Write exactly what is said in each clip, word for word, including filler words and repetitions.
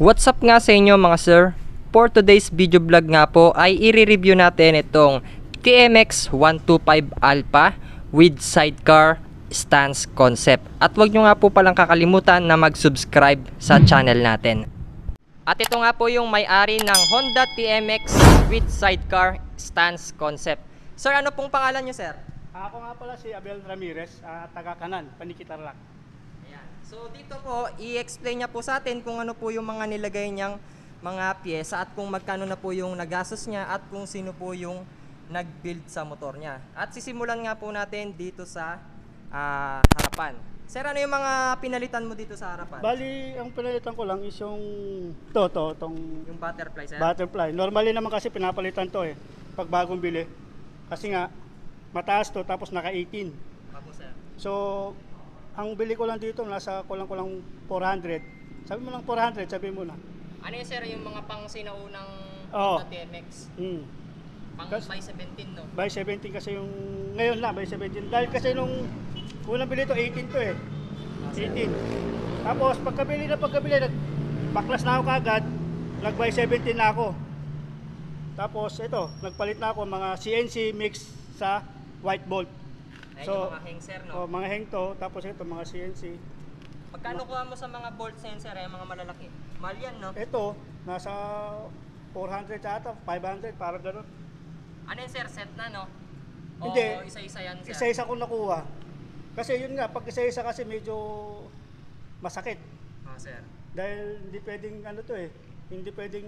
What's up nga sa inyo mga sir? For today's video vlog nga po ay i-review natin itong T M X one twenty-five Alpha with sidecar stance concept. At wag nyo nga po palang kakalimutan na mag-subscribe sa channel natin. At ito nga po yung may-ari ng Honda T M X with sidecar stance concept. Sir, ano pong pangalan nyo, sir? Ako nga pala si Abel Ramirez, uh, taga Kanan, Panikitarlac. Ayan. So dito po, i-explain niya po sa atin kung ano po yung mga nilagay niyang mga pyesa at kung magkano na po yung nagastos niya at kung sino po yung nag-build sa motor niya. At sisimulan nga po natin dito sa uh, harapan. Sir, ano yung mga pinalitan mo dito sa harapan? Bali, ang pinalitan ko lang is yung to, to, tong yung butterfly, sir? Butterfly. Normally naman kasi pinapalitan to eh, pag bagong bili. Kasi nga, mataas to tapos naka eighteen. Apo, sir. So, ang bili ko lang dito, nasa kulang-kulang four hundred. Sabi mo lang four hundred, sabi mo na. Ano yun, sir, yung mga pang sinaunang Oo. Honda T M X? Mm. Pang Kas- by seventeen, no? By seventeen kasi yung, ngayon lang, by seventeen. Dahil kasi nung unang bili to, eighteen to eh. Ah, sir. eighteen. Tapos pagkabili na pagkabili, nag baklas na ako kagad, nag by seventeen na ako. Tapos ito, nagpalit na ako mga C N C mix sa white bolt. Ayan So, yung mga hang, sir, no? oh, mga heng to, tapos ito mga C N C. Magkano kuha mo sa mga bolt sensor, eh, mga malalaki? Mahal yan, no? Ito, nasa four hundred ata, five hundred, parang gano'n. Ano yun, sir? Set na, no? O Hindi. isa-isa yan, sir? Isa-isa ko nakuha. Kasi yun nga, pag isa-isa kasi medyo masakit. Oh, sir. Dahil hindi pwedeng ano to eh, hindi pwedeng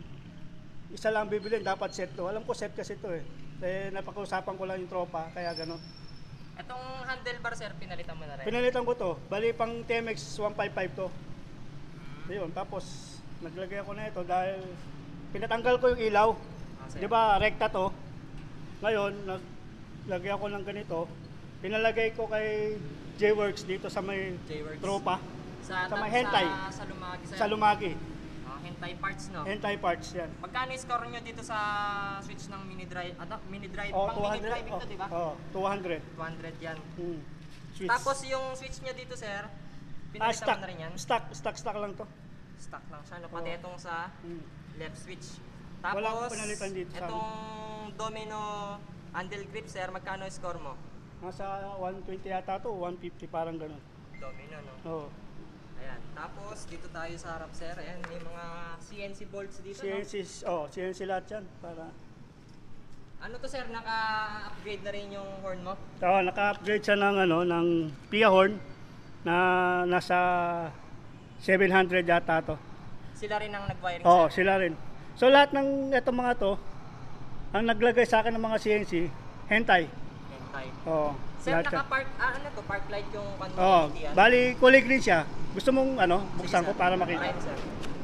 isa lang bibilin, dapat set to. Alam ko set kasi to eh. Eh napag-usapan ko lang yung tropa, kaya gano'n. Itong handlebar, sir, pinalitan mo na rin? Pinalitan ko to, bali pang T M X one fifty-five to. Ayun, tapos naglagay ako na ito dahil pinatanggal ko yung ilaw. Oh, sir. Di ba rekta to? Ngayon, naglagay ako ng ganito. Pinalagay ko kay J-Works dito sa may J-Works. tropa. Sa, Sa ta- may hentai. Sa, sa lumagi, sir? Sa Lumagi. Ah, hentai parts, no? Hentai parts yan. Magkano yung score nyo dito sa switch ng mini drive? Ano? Mini drive? Oh, Pang mini driving to, di ba? Oh, two hundred. two hundred yan. Hmm. Switch. Tapos yung switch nyo dito, sir, ah, pinalitan stock, mo na rin yan? stock, stock, stock lang to. Stock lang siya, no? Pati Oo. itong sa Hmm. left switch. Wala akong Tapos, pinalitan dito sa itong domino handle grip, sir, magkano yung score mo? Nasa one twenty yata to, one fifty parang ganun. Domino, no? Oh. Ayan. Tapos, dito tayo sa harap, sir. Ayan, may mga C N C bolts dito, C N C, oh, C N C lahat yan para. no? Ano to, sir? Naka-upgrade na rin yung horn mo? Oh, naka-upgrade siya ng ano, ng Pia horn na nasa seven hundred yata to. Sila rin ang nag-wiring, Oo, sir? sila rin. So lahat ng etong mga to, ang naglagay sa akin ng mga C N C, hentai. Hentai. Oo. Sir, lahat yan. naka-park, ah, ano to? Park light yung Oo, continuity, yan? bali kulay green siya. Gusto mong ano, buksan Sige, ko sir. para makita. Alright, sir.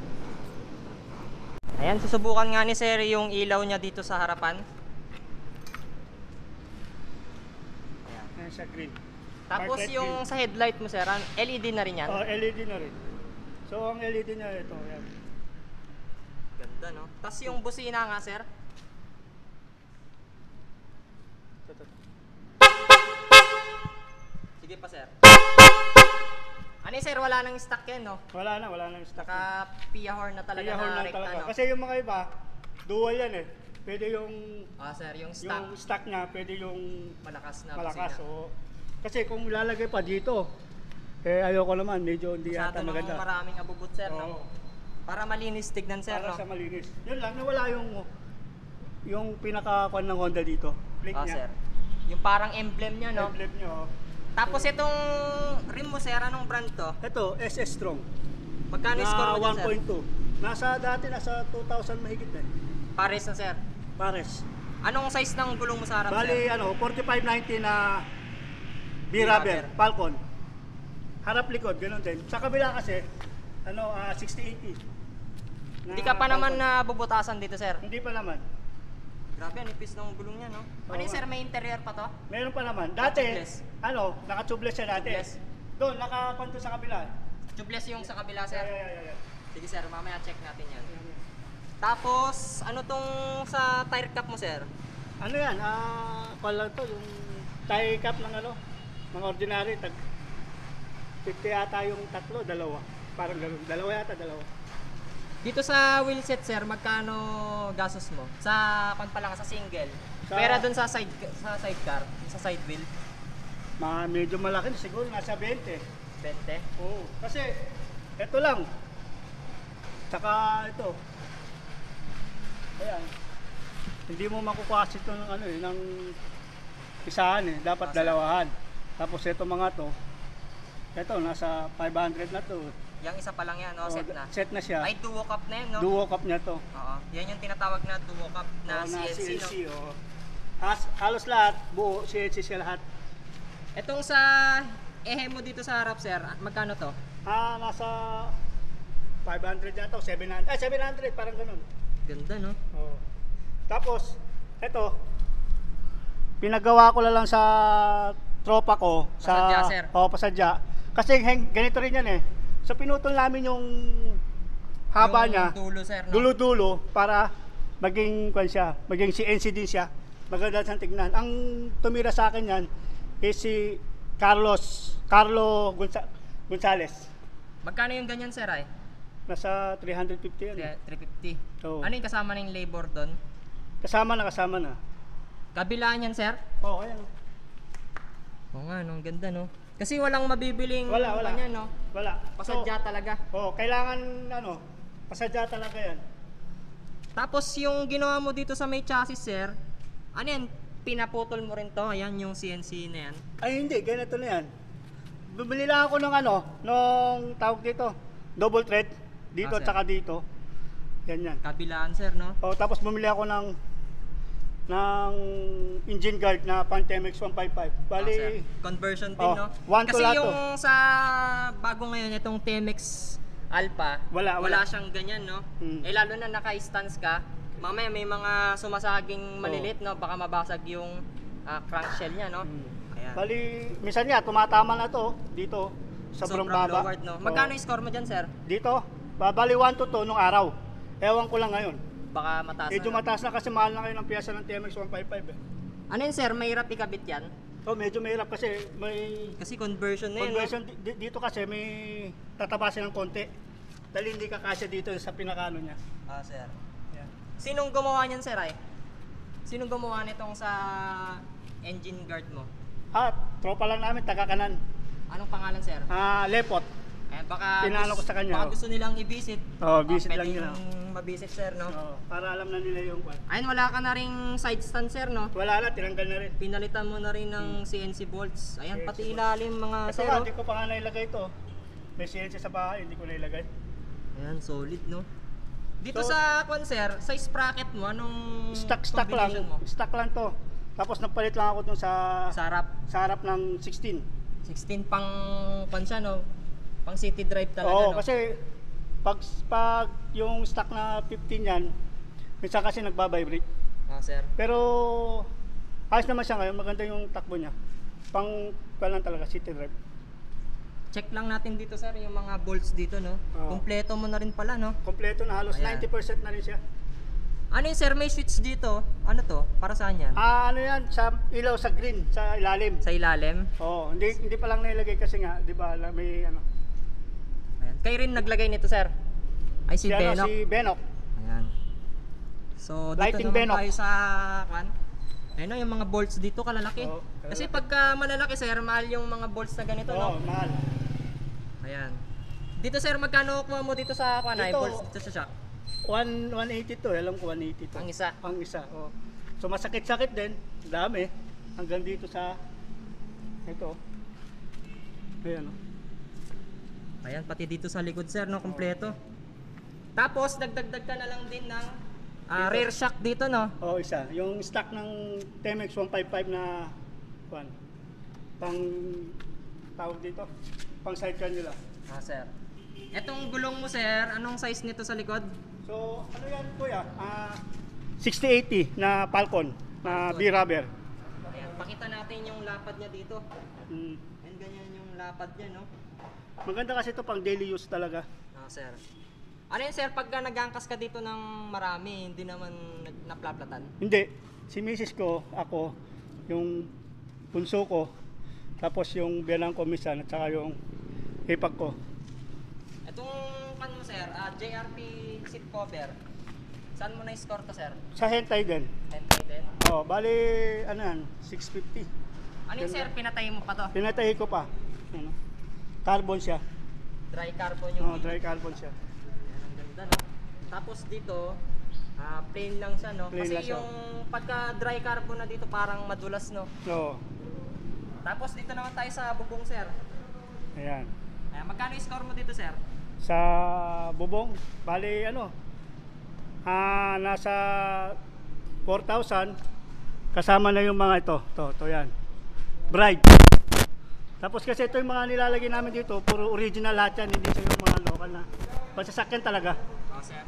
Ayan, susubukan nga ni sir yung ilaw niya dito sa harapan. Ayan. Ayan siya, green. Tapos Park light yung green. sa headlight mo, sir, an- L E D na rin yan? Oh, L E D na rin. So ang L E D niya ito, yan. Ganda, no? Tapos yung busina nga, sir? Ito, ito. Sige pa, sir. Ano yun, sir? Wala nang stock yan, no? Wala na, wala nang stock. Naka-Pia horn na talaga Pia horn na lang rekta, talaga. no? Kasi yung mga iba, dual yan eh. Pwede yung Ah, sir, yung stock. yung stock niya, pwede yung Malakas na malakas. busina. So, kasi kung ilalagay pa dito, eh ayoko naman, medyo hindi Masyado yata nung maganda. maraming abubot, sir, Oo. no? Para malinis tignan, sir, Para no? sa malinis. Yun lang, nawala yung yung pinaka-kwan ng Honda dito. Plate Ah, niya. sir. Yung parang emblem niya, no? Emblem niya, oh. Tapos itong rim mo, sir, anong brand to? Ito, S S Strong. Magkano yung score Na mo dyan, one sir? point two. Nasa dati, nasa two thousand mahigit na eh. Pares na, sir. Pares. Anong size ng gulong mo sa harap, Bali, sir? ano, forty-five ninety na B-rubber. B-rubber, Falcon. Harap likod, ganun din. Sa kabila kasi, ano, uh, sixty eighty. Hindi ka pa naman na bubutasan dito, sir. Hindi pa naman. Grabe, ang nipis ng gulong niya, no? Ano yun, Oo. sir? May interior pa to? Meron pa naman. Dati, Tubeless. ano, naka-tubeless siya dati. Tubeless. Doon, naka-panto sa kabila. Tubeless yung sa kabila, sir. Yeah, yeah, yeah, yeah. Sige, sir. Mamaya check natin yan. Tapos, ano tong sa tire cap mo, sir? Ano yan? Ah, pala to, yung tie cap ng ano, mga ordinary, tag fifty yata yung tatlo, dalawa. Parang gano'n. Dalawa yata, dalawa. Dito sa wheelset sir, magkano gastos mo? Sa kung pa lang sa single. Sa- Pera dun sa side sa sidecar, sa side wheel, Mga medyo malaki, siguro nasa twenty. twenty. Oo. Kasi, ito lang. Tsaka ito. Ayan. Hindi mo makukuha ito ng ano eh, ng isahan eh. Dapat Asa? dalawahan. Tapos ito mga to, ito nasa five hundred na to. Yung isa pa lang yan, no? Oo, Set na. Set na siya. Ay, duo cup na yan, no? Duo cup niya to. Oo. Yan yung tinatawag na duo cup na Oo, C N C, no? oo. Has, halos lahat, buo, C N C siya lahat. Etong sa ehe mo dito sa harap, sir, magkano to? Ah, nasa five hundred yata, seven hundred. Eh, seven hundred, parang ganun. Ganda, no? Oo. Tapos, eto, pinagawa ko na lang sa tropa ko. Pasadya, sa, sir. Oo, pasadya. Kasi heng, ganito rin yan eh. So, pinutol namin yung haba Yung niya, dulo, sir, no? dulo-dulo, para maging, kwan siya, maging C N C din siya. Maganda siyang tignan. Ang tumira sa akin yan is si Carlos, Carlo Gonza- Gonzales. Magkano yung ganyan, sir, ay? Nasa three hundred fifty yan. eh. three fifty. Oo. Ano yung kasama ng labor doon? Kasama na, kasama na. Kabilaan yan, sir? Oo, ayan. Oo nga, no? Ang ganda, no? Kasi walang mabibiling Wala, wala. ganyan, no? Wala. Pasadya talaga. So, oh, kailangan ano, pasadya talaga yan. Tapos yung ginawa mo dito sa may chassis, sir, ano yan? Pinaputol mo rin to? Ayan yung C N C na yan. Ay hindi, ganito na yan. Bumili lang ako ng ano, nung tawag dito, double thread, dito Ah, at sir. saka dito. Yan yan. Kabilaan, sir, no? Oh, tapos bumili ako ng ng engine guard na Pantemex one fifty-five. Ah, Bali, sir. Conversion din, Oh, no? one to Kasi lato. yung sa bago ngayon, itong T-Mex Alpha, Wala, wala. siyang ganyan, no? Hmm. Eh lalo na naka-stance ka, mamaya may mga sumasaging malilit, no? Baka mabasag yung ah, crankshell niya, no? Hmm. Ayan. bali, minsan nga, tumatama na to, dito, sa sobrang baba. lowered, no? Oh, Magkano yung score mo dyan, sir? Dito, babali one to two nung araw. Ewan ko lang ngayon. Baka mataas Medyo na. mataas na kasi mahal na ngayon ang piyasa ng T M X one fifty-five eh. Ano yun, sir? Mahirap ikabit yan? Oh, medyo mahirap kasi may Kasi conversion na yun, no? conversion di- di- dito kasi may tatabasin ng konti. Dahil hindi kakasya dito sa pinakano niya. Ah, sir. Yan. Sinong gumawa niyan, sir, ay? Sinong gumawa nitong sa engine guard mo? Ah, tropa lang namin, taga kanan. Anong pangalan, sir? Ah, Lepot. Ayan, baka, Pinalo ko sa kanya, baka oh. gusto nilang i-visit. Oh, visit Ah, lang pwedeng nila. mabisit, sir, no? Oh, para alam na nila yung kwan. Ayun, wala ka na ring side stand, sir, no? Wala na, tinanggal na rin. Pinalitan mo na rin ng C N C bolts. Ayan, C N C pati bolts. ilalim, mga Ito sir, nga, oh. hindi ko pa nga nailagay ito. May C N C sa bahay, hindi ko nailagay. Ayan, solid, no? Dito So, sa kwan, sir, sa sprocket mo, anong Stock, stock lang. combination mo? Stock lang to. Tapos nagpalit lang ako dun sa, Sa harap, sa harap ng sixteen. sixteen pang kwan siya, no? Pang city drive talaga, Oo, no? kasi pag, pag yung stock na fifteen yan, minsan kasi nagbabibrate. Ah, sir. Pero ayos naman siya ngayon, maganda yung takbo niya. Pang kwan lang talaga, city drive. Check lang natin dito, sir, yung mga bolts dito, no? Oo. Kumpleto mo na rin pala, no? Kompleto na, halos Ayan. ninety percent na rin siya. Ano yung, sir, may switch dito? Ano to? Para saan yan? Ah, ano yan, sa ilaw sa green, sa ilalim. Sa ilalim? Oo, hindi hindi pa lang nailagay kasi nga, 'di ba, la- may ano. Ayan. Kayo rin naglagay nito, sir? Ay, si Si, ano, Benok. si Benok. Ayan. So, dito Lighting naman Benok. tayo sa kan. Ayun, no, yung mga bolts dito kalalaki. Oo, kalalaki. Kasi pagka malalaki, sir, mahal yung mga bolts na ganito, Oo, no? mahal. Ayan. Dito, sir, magkano kuha mo dito sa kan? Ay, Dito, bolts dito sa shock? one eighty to, alam ko one eighty to. Ang isa. Ang isa, oh. So masakit-sakit din, dami. Hanggang dito sa ito. Ayan, oh. Ayan, pati dito sa likod, sir, no? Kompleto. Tapos, dagdagdag ka na lang din ng ah, Dito. rear shock dito, no? Oh, isa. Yung stock ng T M X one fifty-five na kwan. Pang tawag dito, pang sidecar nila. Ah, sir. Etong gulong mo, sir, anong size nito sa likod? So, ano yan kuya? Ah, sixty eighty na Falcon na Falcon. B-rubber. Ayan, pakita natin yung lapad niya dito. Mm. And ganyan yung lapad niya, no? Maganda kasi ito pang daily use talaga. Ah, sir. Ano yun, sir, pagka nag-angkas ka dito ng marami, hindi naman nag- naplaplatan? Hindi. Si misis ko, ako, yung punso ko, tapos yung biyanang ko minsan, at saka yung hipag ko. Etong kan mo, sir, sir, ah, J R P seat cover. Saan mo na-score to, sir? Sa Hentai din. Hentai din. Oh, bali, ano yan, six fifty. Ano yung sir, pinatay mo pa to? Pinatay ko pa. Ano? Carbon siya. Dry carbon yung Oh, dry carbon siya. Ayan, ang ganda, no? Tapos dito, ah, plain lang siya, no? Plain Kasi lang siya. yung pagka dry carbon na dito parang madulas, no? Oo. Tapos dito naman tayo sa bubong, sir. Ayan. Ayan, magkano yung score mo dito, sir? Sa bubong, bali ano, ah, nasa four thousand. Kasama na yung mga ito. To, to yan. Bride. Tapos kasi ito yung mga nilalagay namin dito, puro original lahat yan, hindi siya yung mga local na. Pasasakyan talaga. Oo, sir.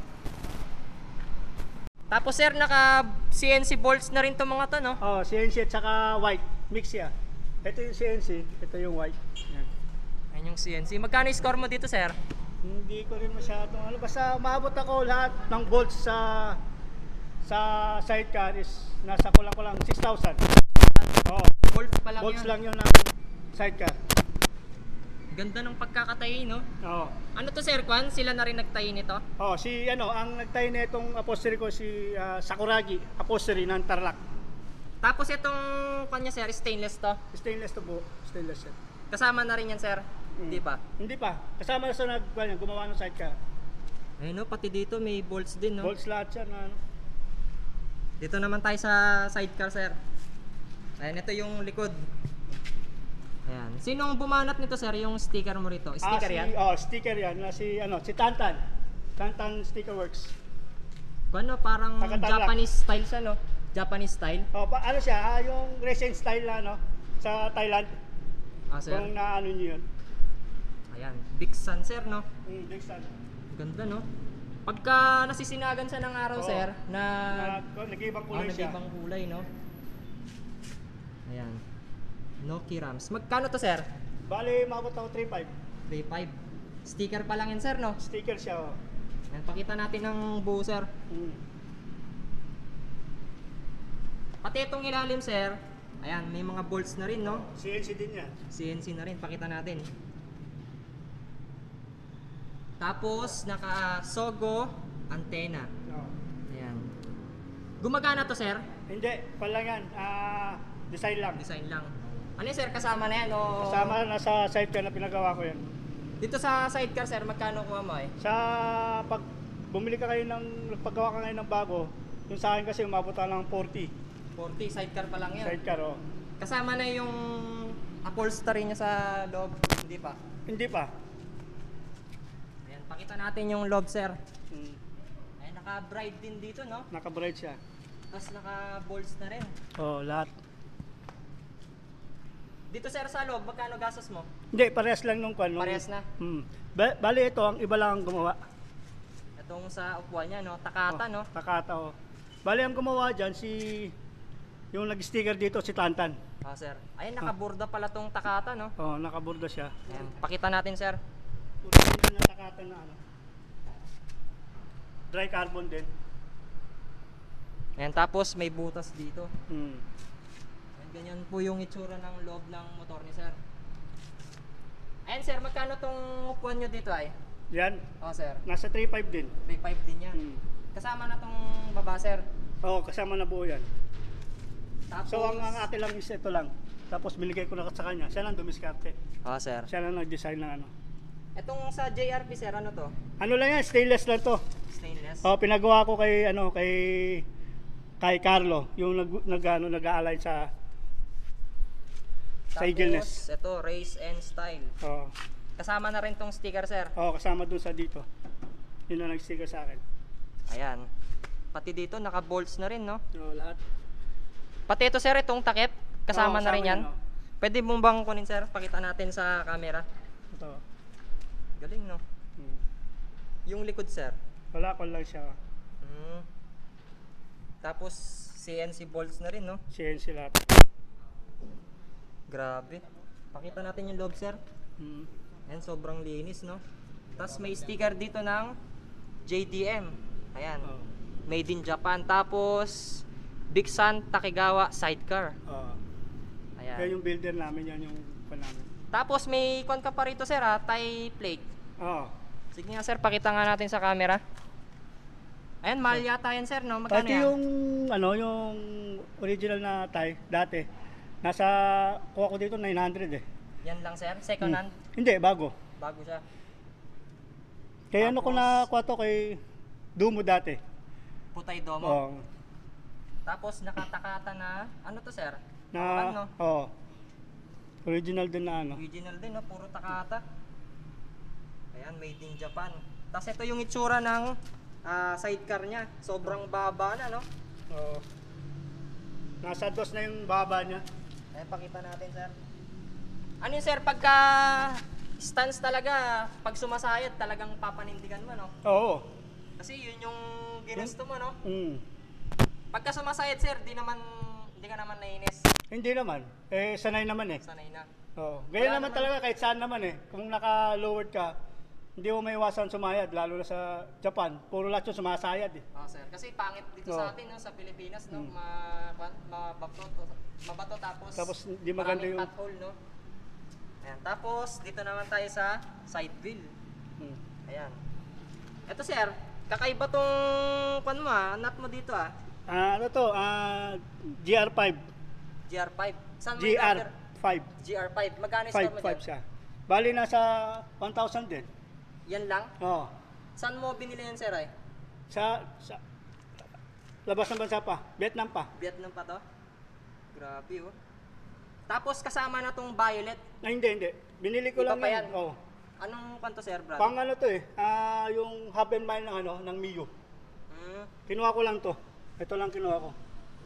Tapos, sir, naka C N C bolts na rin to mga to, no? Oh, C N C at saka white. Mix siya. Ito yung C N C, ito yung white. Yan. Ayan yung C N C. Magkano yung score mo dito, sir? Hindi ko rin masyadong ano. Basta maabot ako lahat ng bolts sa sa sidecar is nasa kulang-kulang six thousand. Oh, Bolts pa lang bolts yun. lang yun ng sidecar. Ganda ng pagkakatayi, no? Oh. Ano to, sir, Kwan? Sila na rin nagtayi nito? Oh, si ano, ang nagtayo na itong upholstery ko si ah, Sakuragi, upholstery ng Tarlac. Tapos itong kanya, sir, stainless to. Stainless to po, stainless yan. Kasama na rin yan, sir? Mm. Hindi pa? Hindi pa. Kasama na sa nag ano, gumawa ng sidecar. Ayun, no? Pati dito may bolts din, no? Bolts lahat yan. Ano. Dito naman tayo sa sidecar, sir. Ayan, ito yung likod. Ayan. Sinong bumanat nito, sir? Yung sticker mo rito? Sticker ah, si, yan? Oh, sticker yan. Na si ano, si Tantan. Tantan Sticker Works. Ano, parang Taga-Tarlac. Japanese style siya, no? Japanese style? Oh, pa, ano siya, ah, yung recent style na no sa Thailand. Ah, sir. Kung naano niyo yun. Ayan. Big Sun, sir, no? Mm, next time. Ganda, no? Pagka nasisinagan siya ng araw, Oo. sir, na... Na, nag-ibang Ah, kulay siya. nag-ibang kulay, no? Ayan. Noki Rams. Magkano to, sir? Bali, mabot ako three five. three five. Sticker pa lang yan, sir, no? Sticker siya. Oh. Ayan, pakita natin ng buo, sir. Mm. Pati itong ilalim, sir. Ayan, may mga bolts na rin, no? C N C din yan. C N C na rin. Pakita natin. Tapos, naka-Sogo antenna. Oh. Ayan. Gumagana to, sir? Hindi, pala yan. Ah, design lang. Design lang. Ano yun, sir? Kasama na yan, o... Kasama na sa sidecar na pinagawa ko yan. Dito sa sidecar, sir, magkano kuha mo, eh? Sa pag bumili ka kayo ng, nagpagawa ka ngayon ng bago, yung sa akin kasi umabot lang ng forty. forty, sidecar pa lang yan. Sidecar, oh. Kasama na yung upholstery niya sa loob. Hindi pa. Hindi pa. Ayan, pakita natin yung loob, sir. Mm. Ayan, naka-bride din dito, no? Naka-bright siya. Tapos naka-bolts na rin. Oh, lahat. Dito, sir, sa loob, magkano gastos mo? Hindi, parehas lang nung kwan. nung- Parehas na. Hmm. Ba- bali ito, ang iba lang ang gumawa. Itong sa upuan niya, no? Takata, Oh, no? Takata, oh. Bali ang gumawa dyan, si... Yung nag-sticker dito, si Tantan. Ah, sir. Ayan, nakaburda pala tong Takata, no? Oh, nakaburda siya. Ayan, pakita natin, sir. Puro dito na Takata na ano. Dry carbon din. Ayan, tapos may butas dito. Hmm. Ayan, ganyan po yung itsura ng loob ng motor ni sir. Ayan, sir, magkano tong upuan nyo dito ay? Yan, Oh, sir. nasa three five din. three five din yan. Hmm. Kasama na tong baba, sir. Oo, kasama na buo yan. Tapos... So ang, ang akin lang is ito lang. Tapos binigay ko na sa kanya. Siya lang dumiskarte. Oh, sir. Siya lang nag-design ng ano. Etong sa J R P, sir, ano to? Ano lang yan, stainless lang to. Stainless? Oh, pinagawa ko kay ano, kay kay Carlo, yung nag nag ano, nag-aalay sa sa Eagleness. Tapos, ito, race and style. Oh. Kasama na rin tong sticker, sir. Oh, kasama dun sa dito. Yun na nag-sticker sa akin. Ayan. Pati dito, naka-bolts na rin, no? Oh, lahat. Pati ito, sir, itong takip. Kasama Oo, na rin kasama yan. yan, oh. Pwede mo bang kunin, sir? Pakita natin sa camera. Ito. Galing, no? Hmm. Yung likod, sir. Wala ko lang siya. Hmm. Tapos, C N C bolts na rin, no? C N C lahat. Grabe. Pakita natin yung loob, sir. Hmm. Ayan, sobrang linis, no? Tapos may sticker dito ng J D M. Ayan. Oh. Made in Japan. Tapos, Big Sun Takegawa sidecar. Oh. Ayan. Yan yung builder namin, yan yung pa namin. Tapos may kwan ka pa rito, sir, ha? Tie plate. Oh. Sige nga sir, pakita nga natin sa camera. Ayan, mahal yata yan sir, no? Magkano Pati yan? yung ano, yung original na tie dati. Nasa kuha ko dito nine hundred eh. Yan lang sir, second Hmm. hand, Hindi, bago. bago siya. Kaya ano ko Tapos- na kuha to kay Dumo dati. Putay domo. Oo. Tapos nakatakata na, ano to sir? Na, Ano? oo. Original din na ano. Original din, no? Puro takata. Ayan, made in Japan. Tapos ito yung itsura ng ah, sidecar niya. Sobrang baba na, no? Oo. Nasa dos na yung baba niya. Ayan, pakita natin, sir. Ano yun, sir? Pagka stance talaga, pag sumasayad, talagang papanindigan mo, no? Oo. Kasi yun yung ginusto mo, no? Mm. Pagka sumasayad, sir, di naman, di ka naman nainis. Hindi naman. Eh, sanay naman eh. Sanay na. Oo. Gaya Wala naman naman- talaga kahit saan naman eh. Kung naka-lowered ka, hindi mo maiwasan sumayad, lalo na sa Japan. Puro lahat yun sumasayad eh. Ah, sir. Kasi pangit dito Oo. sa atin, no? Sa Pilipinas, no? Hmm. Ma, ma- mabato, mabato tapos, Tapos di maganda maraming yung- pothole, no? Ayan. Tapos, dito naman tayo sa side wheel. Mm. Ayan. Ito, sir. Kakaiba tong, pan mo, ah. Nut mo dito, ah. Ah, ano to? Ah, G R five. G R five. Saan mo G R in-order? five. G R five. Magkano yung five, store mo five dyan? siya. Bali nasa one thousand din. Yan lang? Oo. Saan mo binili yan, sir, ay? Sa, sa labas ng bansa pa. Vietnam pa. Vietnam pa to? Grabe, oh. Tapos, kasama na tong violet. Ah, hindi, hindi. Binili ko Iba lang pa yan. yan? Oo. Anong kanto, sir, Brad? Pang ano to eh. Ah, yung half and mile ng ano, ng Mio. Hmm. Kinuha ko lang to. Ito lang kinuha ko.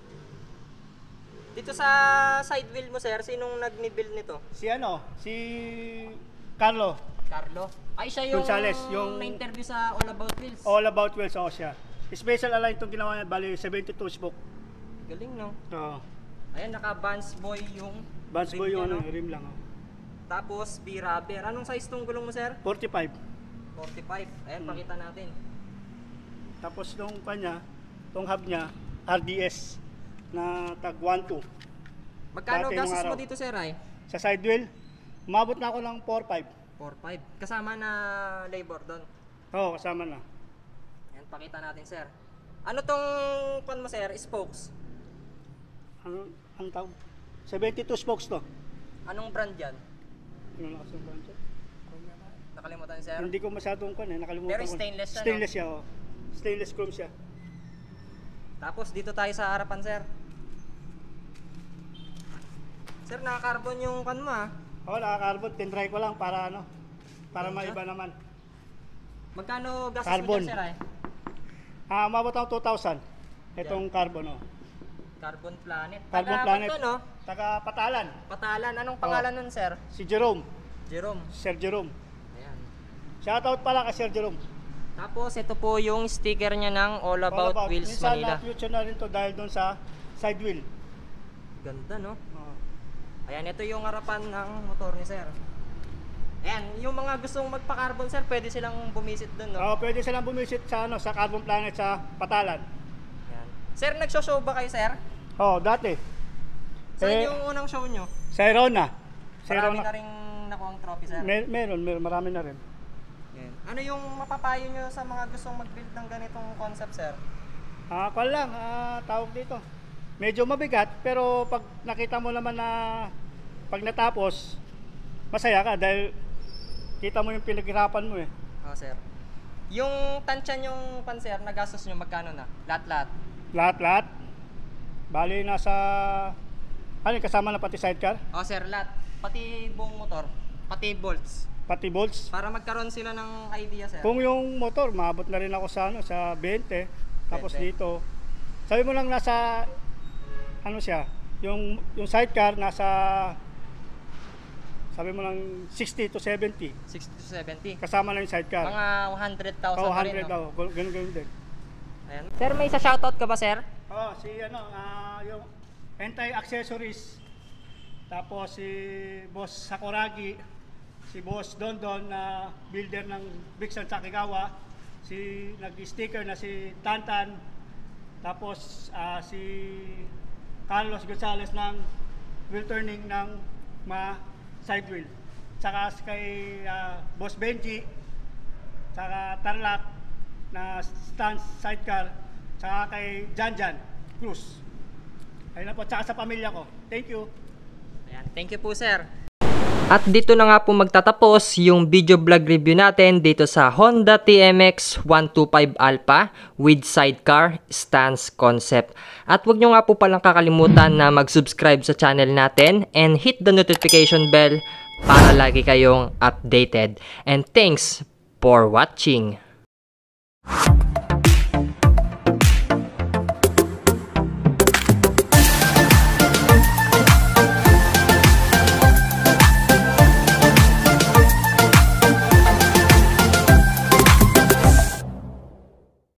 Dito sa side wheel mo, sir, sinong nag-build nito? Si ano, si Carlo. Carlo. Ay, siya yung Gonzales, yung- na-interview sa All About Wheels. All About Wheels ako siya. Special align itong ginawa niya, bali seventy-two spoke. Galing, no? Oo. Ayan, naka-Vans Boy yung Vans rim Boy yung niya, ano, no? rim lang. Oh. Tapos, B-rubber. Anong size tong gulong mo, sir? forty-five. forty-five. Ayan, Hmm. pakita natin. Tapos nung kanya, tong hub niya, R D S na tag one two. Magkano Dati nung gastos mo araw. dito, sir, ay? Sa side wheel, umabot na ako ng four five. four five. Kasama na labor doon. Oo, kasama na. Ayan, pakita natin, sir. Ano tong pan mo, sir? Spokes. Ano ang tawag? seventy-two spokes to. Anong brand yan? Ano na kasi yung brand siya? Nakalimutan, sir? Hindi ko masyadong kan eh, nakalimutan Pero ko. stainless siya, no? Stainless siya, oh. Stainless chrome siya. Tapos, dito tayo sa harapan, sir. Sir, naka-carbon yung pan mo, ah. Oo, naka-carbon, tinry ko lang para ano, para Ganda. maiba naman. Magkano gastos Carbon. mo dyan, sir, ay? Ah, umabot ako two thousand. Itong carbon, oh. Carbon Planet. Carbon Taga- Planet. ano to, no? Taga Patalan. Patalan. Anong pangalan nun, sir? Si Jerome, Jerome. Sir Jerome. Ayan. Shoutout pala kay Sir Jerome. Tapos, ito po yung sticker niya ng All About, All Wheels Minsan Manila. na future na rin to dahil doon sa side wheel. Ganda, no? Oo. Ayan, ito yung harapan ng motor ni sir. Ayan, yung mga gustong magpa-carbon, sir, pwede silang bumisit dun, no? Oo, pwede silang bumisit sa ano, sa Carbon Planet sa Patalan. Ayan. Sir, nagsho-show ba kayo, sir? Oo, dati. Saan Eh, yung unang show nyo? Sa Irona. Sa Marami Irona. na rin nakuha ang trophy, sir. Mer- meron, meron, marami na rin. Ayan. Ano yung mapapayo nyo sa mga gustong mag-build ng ganitong concept, sir? Ah, kwan lang, ah, tawag dito. Medyo mabigat, pero pag nakita mo naman na pag natapos, masaya ka dahil kita mo yung pinaghirapan mo eh. Oh, sir. Yung tansya yung pan, sir, nagastos nyo, magkano na? Lahat-lahat. Lahat-lahat. Bali nasa, ano yung kasama na pati sidecar, Oh, sir, lahat. Pati buong motor. Pati bolts. pati bolts. Para magkaroon sila ng idea, sir. Kung yung motor, maabot na rin ako sa ano, sa twenty. Tapos twenty. dito, sabi mo lang nasa, ano siya, yung, yung sidecar nasa, sabi mo lang sixty to seventy. sixty to seventy. Kasama na yung sidecar. Mga one hundred thousand Oo, na rin, one hundred no? daw. Ganun, ganun din. Ayan. Sir, may isa shoutout ka ba, sir? Oh, si ano, ah, yung Hentai Accessories. Tapos si Boss Sakuragi, si Boss Dondon na builder ng Bixan Sakigawa, si nag-sticker na si Tantan. Tapos ah, si Carlos Gonzalez ng wheel turning ng ma side wheel. Saka kay ah, Boss Benji saka Tarlac na stance sidecar, saka kay Janjan Cruz. Ayun na po, saka sa pamilya ko. Thank you. Ayan, thank you po sir. At dito na nga po magtatapos yung video vlog review natin dito sa Honda T M X one twenty-five Alpha with sidecar stance concept. At wag nyo nga po palang kakalimutan na mag-subscribe sa channel natin and hit the notification bell para lagi kayong updated. And thanks for watching.